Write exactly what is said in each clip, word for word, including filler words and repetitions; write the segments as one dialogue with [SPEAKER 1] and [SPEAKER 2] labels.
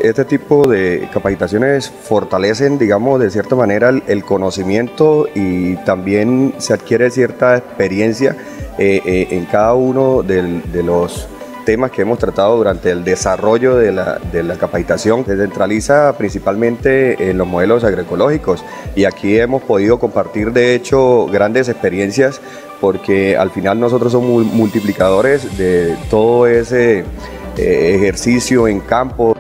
[SPEAKER 1] Este tipo de capacitaciones fortalecen, digamos, de cierta manera el, el conocimiento y también se adquiere cierta experiencia eh, eh, en cada uno del, de los temas que hemos tratado durante el desarrollo de la, de la capacitación. Se centraliza principalmente en los modelos agroecológicos y aquí hemos podido compartir de hecho grandes experiencias porque al final nosotros somos multiplicadores de todo ese eh, ejercicio en campo.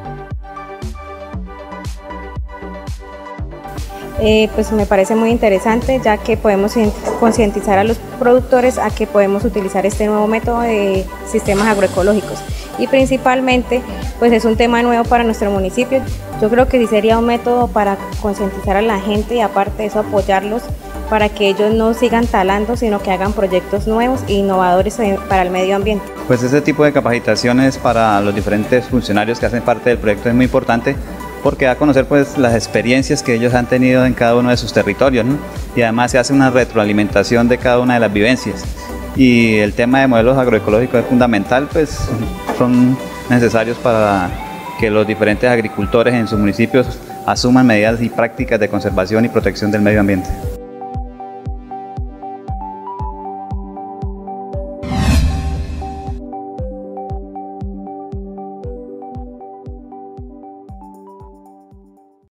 [SPEAKER 2] Eh, pues me parece muy interesante, ya que podemos concientizar a los productores a que podemos utilizar este nuevo método de sistemas agroecológicos y principalmente pues es un tema nuevo para nuestro municipio. Yo creo que sí sería un método para concientizar a la gente y aparte de eso apoyarlos para que ellos no sigan talando, sino que hagan proyectos nuevos e innovadores para el medio ambiente.
[SPEAKER 3] Pues este tipo de capacitaciones para los diferentes funcionarios que hacen parte del proyecto es muy importante, porque da a conocer pues las experiencias que ellos han tenido en cada uno de sus territorios, ¿no? Y además se hace una retroalimentación de cada una de las vivencias. Y el tema de modelos agroecológicos es fundamental, pues son necesarios para que los diferentes agricultores en sus municipios asuman medidas y prácticas de conservación y protección del medio ambiente.